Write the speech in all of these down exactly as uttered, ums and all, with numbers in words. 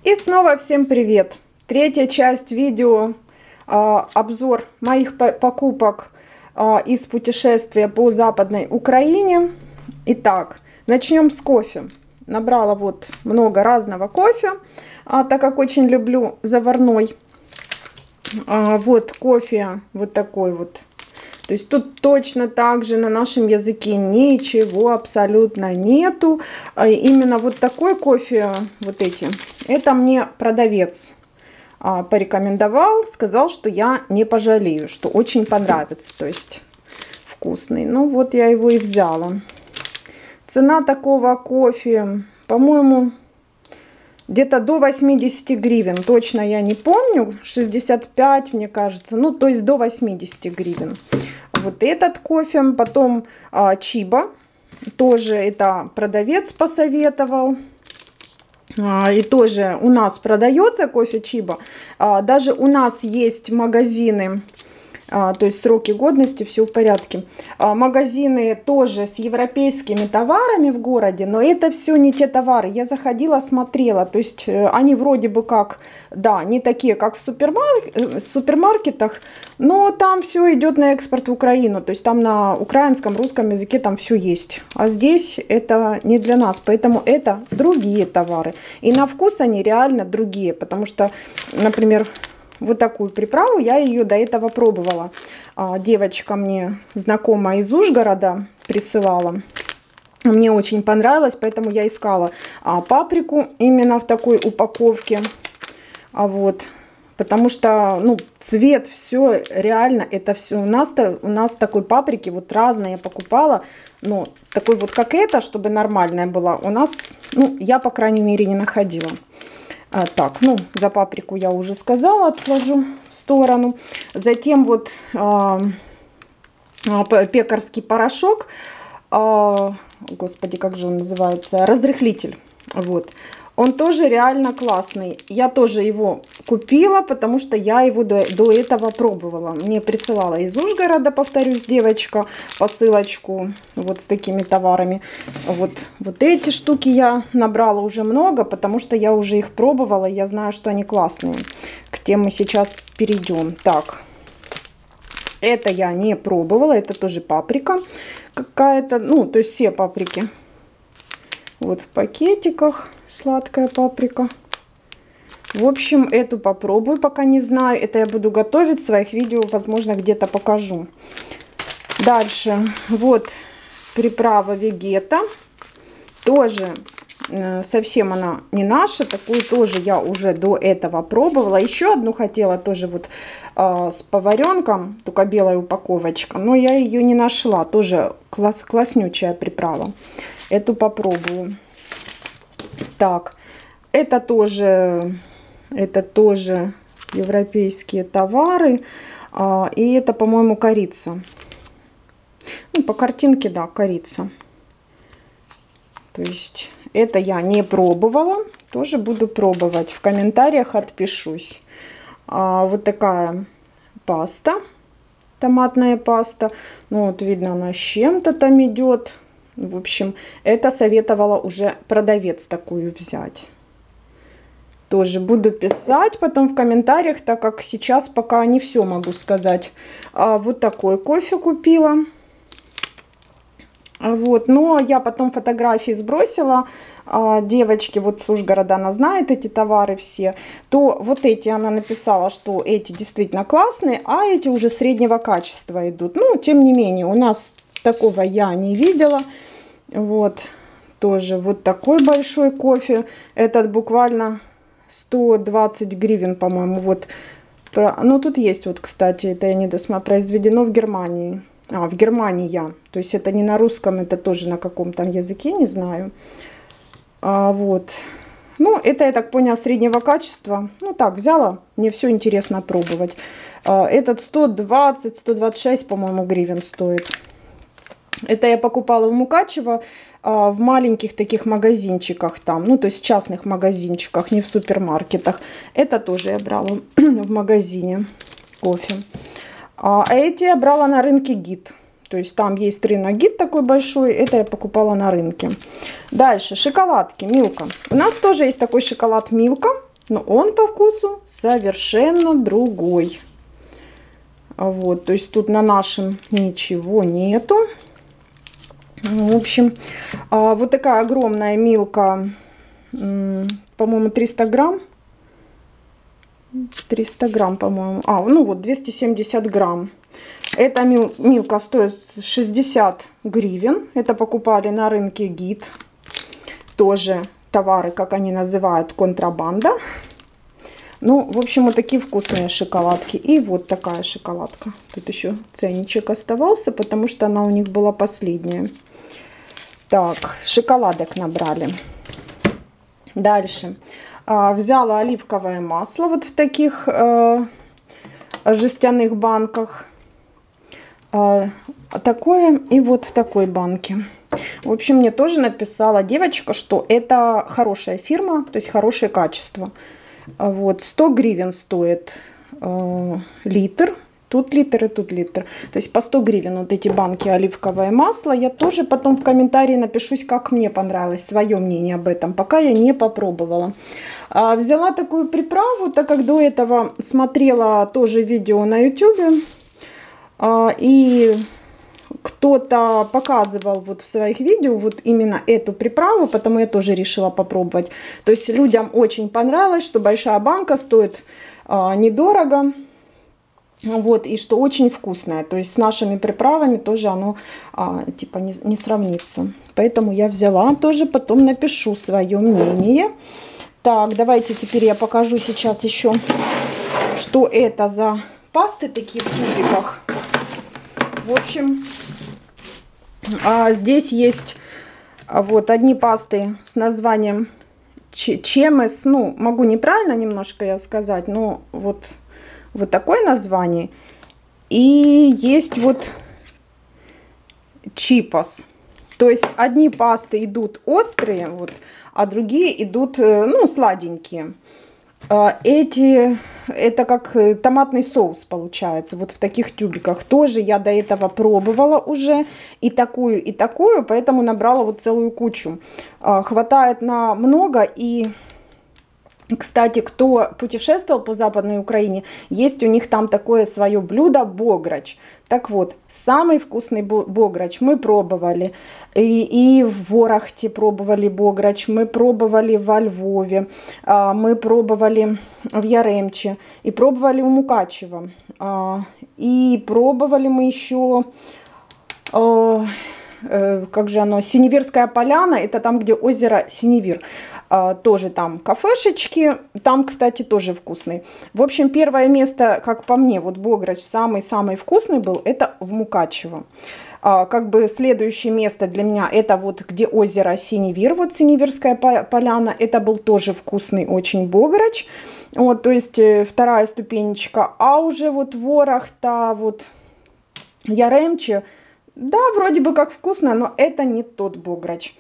И снова всем привет! Третья часть видео, а, обзор моих покупок а, из путешествия по Западной Украине. Итак, начнем с кофе. Набрала вот много разного кофе, а, так как очень люблю заварной. А, вот кофе вот такой вот. То есть тут точно так же на нашем языке ничего абсолютно нету. А именно вот такой кофе, вот эти, это мне продавец а, порекомендовал, сказал, что я не пожалею, что очень понравится, то есть вкусный. Ну вот я его и взяла. Цена такого кофе, по-моему, где-то до восьмидесяти гривен, точно я не помню, шестьдесят пять, мне кажется, ну то есть до восьмидесяти гривен. Вот этот кофе, потом а, Чиба, тоже это продавец посоветовал. А, и тоже у нас продается кофе Чиба. А, даже у нас есть магазины, а, то есть сроки годности, все в порядке. А, магазины тоже с европейскими товарами в городе, но это все не те товары. Я заходила, смотрела, то есть э, они вроде бы как, да, не такие, как в супермар... супермаркетах, но там все идет на экспорт в Украину, то есть там на украинском, русском языке там все есть. А здесь это не для нас, поэтому это другие товары. И на вкус они реально другие, потому что, например, вот такую приправу, я ее до этого пробовала. А, девочка мне знакомая из Ужгорода присылала. Мне очень понравилось, поэтому я искала а, паприку именно в такой упаковке. А вот, потому что, ну, цвет, все реально, это все. У нас-то, у нас такой паприки вот разные я покупала, но такой вот как эта, чтобы нормальная была, у нас, ну, я, по крайней мере, не находила. А, так, ну, за паприку я уже сказала, отложу в сторону. Затем вот а, а, пекарский порошок, а, господи, как же он называется, разрыхлитель, вот. Он тоже реально классный. Я тоже его купила, потому что я его до, до этого пробовала. Мне присылала из Ужгорода, повторюсь, девочка, посылочку вот с такими товарами. Вот, вот эти штуки я набрала уже много, потому что я уже их пробовала. Я знаю, что они классные. К тем мы сейчас перейдем. Так, это я не пробовала. Это тоже паприка какая-то. Ну, то есть все паприки. Вот в пакетиках сладкая паприка. В общем, эту попробую, пока не знаю. Это я буду готовить, в своих видео, возможно, где-то покажу. Дальше, вот приправа Вегета. Тоже э, совсем она не наша. Такую тоже я уже до этого пробовала. Еще одну хотела тоже вот э, с поваренком, только белая упаковочка. Но я ее не нашла. Тоже класс, класснючая приправа. Эту попробую. Так, это тоже, это тоже европейские товары. А, и это, по-моему, корица. Ну, по картинке, да, корица. То есть это я не пробовала. Тоже буду пробовать. В комментариях отпишусь. А, вот такая паста. Томатная паста. Ну, вот видно, она с чем-то там идет. В общем, это советовала уже продавец такую взять. Тоже буду писать потом в комментариях, так как сейчас пока не все могу сказать. А вот такой кофе купила. Вот, но я потом фотографии сбросила. А, девочки вот с Ужгорода, она знает эти товары все. То вот эти она написала, что эти действительно классные, а эти уже среднего качества идут. Ну, тем не менее, у нас такого я не видела. Вот, тоже вот такой большой кофе. Этот буквально сто двадцать гривен, по-моему. Вот, ну тут есть вот, кстати, это я не досмотрела, произведено в Германии. А, в Германии я. То есть это не на русском, это тоже на каком-то языке, не знаю. А, вот. Ну, это, я так поняла, среднего качества. Ну, так, взяла. Мне все интересно пробовать. А, этот сто двадцать — сто двадцать шесть, по-моему, гривен стоит. Это я покупала в Мукачево а, в маленьких таких магазинчиках там, ну то есть частных магазинчиках, не в супермаркетах. Это тоже я брала в магазине кофе. А эти я брала на рынке Гид. То есть там есть рынок Гид такой большой, это я покупала на рынке. Дальше шоколадки Милка. У нас тоже есть такой шоколад Милка. но он по вкусу совершенно другой. Вот, то есть тут на нашем ничего нету. В общем, вот такая огромная Милка, по-моему, триста грамм. триста грамм, по-моему. А, ну вот, двести семьдесят грамм. Эта Милка стоит шестьдесят гривен. Это покупали на рынке Гид. Тоже товары, как они называют, контрабанда. Ну, в общем, вот такие вкусные шоколадки. И вот такая шоколадка. Тут еще ценничек оставался, потому что она у них была последняя. Так, шоколадок набрали. Дальше. А, взяла оливковое масло вот в таких э, жестяных банках. А, такое и вот в такой банке. В общем, мне тоже написала девочка, что это хорошая фирма, то есть хорошее качество. Вот, сто гривен стоит э, литр. Тут литр и тут литр. То есть по сто гривен вот эти банки оливковое масло. Я тоже потом в комментарии напишусь, как мне понравилось, свое мнение об этом. Пока я не попробовала. А, взяла такую приправу, так как до этого смотрела тоже видео на ютубе. А, и кто-то показывал вот в своих видео вот именно эту приправу, потому я тоже решила попробовать. То есть людям очень понравилось, что большая банка стоит а, недорого. Вот, и что очень вкусное. То есть с нашими приправами тоже оно а, типа не, не сравнится. Поэтому я взяла тоже, потом напишу свое мнение. Так, давайте теперь я покажу сейчас еще, что это за пасты такие в тюбиках. В общем, а, здесь есть а, вот одни пасты с названием Чемес. Ну, могу неправильно немножко я сказать, но вот... Вот такое название. И есть вот чипас. То есть одни пасты идут острые, вот, а другие идут, ну, сладенькие. Эти, это как томатный соус получается, вот в таких тюбиках. Тоже я до этого пробовала уже и такую, и такую, поэтому набрала вот целую кучу. Хватает на много. И... Кстати, кто путешествовал по Западной Украине, есть у них там такое свое блюдо бограч. Так вот, самый вкусный бограч мы пробовали. И, и в Ворохте пробовали бограч, мы пробовали во Львове, мы пробовали в Яремче и пробовали у Мукачева. И пробовали мы еще... как же оно, Синевирская поляна, это там, где озеро Синевир. А, тоже там кафешечки, там, кстати, тоже вкусный. В общем, первое место, как по мне, вот бограч самый-самый вкусный был, это в Мукачево. А, как бы следующее место для меня, это вот где озеро Синевир, вот Синевирская поляна, это был тоже вкусный очень бограч. Вот, то есть вторая ступенечка. А уже вот Ворохта, вот Яремче, да, вроде бы как вкусно, но это не тот бограч.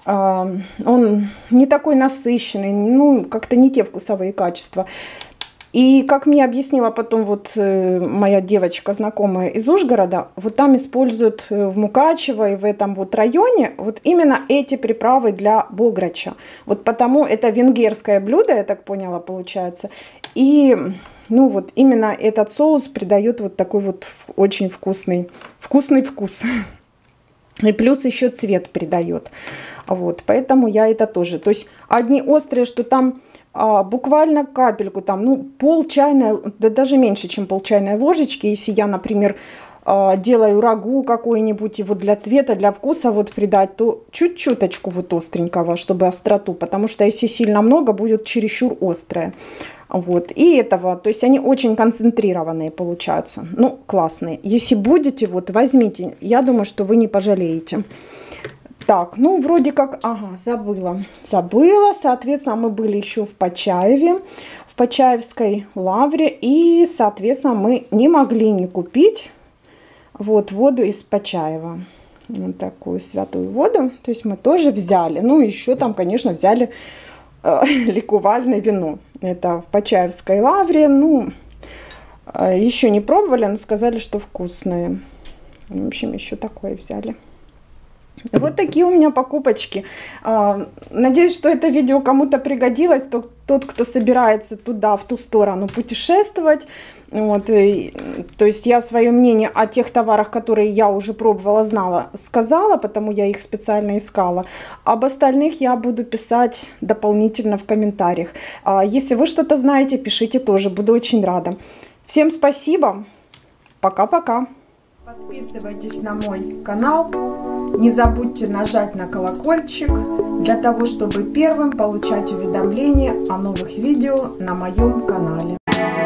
Он не такой насыщенный, ну, как-то не те вкусовые качества. И как мне объяснила потом вот моя девочка, знакомая из Ужгорода, вот там используют в Мукачево и в этом вот районе вот именно эти приправы для бограча. Вот потому это венгерское блюдо, я так поняла, получается. И... Ну вот именно этот соус придает вот такой вот очень вкусный, вкусный вкус. И плюс еще цвет придает. Вот, поэтому я это тоже. То есть одни острые, что там а, буквально капельку, там, ну, пол чайной, да даже меньше, чем пол чайной ложечки. Если я, например, а, делаю рагу какой-нибудь, и вот для цвета, для вкуса вот придать, то чуть-чуточку вот остренького, чтобы остроту. Потому что если сильно много, будет чересчур острое. Вот, и этого, то есть они очень концентрированные получаются, ну, классные. Если будете, вот, возьмите, я думаю, что вы не пожалеете. Так, ну, вроде как, ага, забыла, забыла, соответственно, мы были еще в Почаеве, в Почаевской лавре, и, соответственно, мы не могли не купить, вот, воду из Почаева. Вот такую святую воду, то есть мы тоже взяли, ну, еще там, конечно, взяли... ликувальное вино. Это в Почаевской лавре. Ну, еще не пробовали, но сказали, что вкусное. В общем, еще такое взяли. Вот такие у меня покупочки. Надеюсь, что это видео кому-то пригодилось. Тот, кто собирается туда, в ту сторону путешествовать. Вот, и, то есть я свое мнение о тех товарах, которые я уже пробовала, знала, сказала, потому я их специально искала. Об остальных я буду писать дополнительно в комментариях. Если вы что-то знаете, пишите тоже, буду очень рада. Всем спасибо, пока-пока. Подписывайтесь на мой канал, не забудьте нажать на колокольчик, для того, чтобы первым получать уведомления о новых видео на моем канале.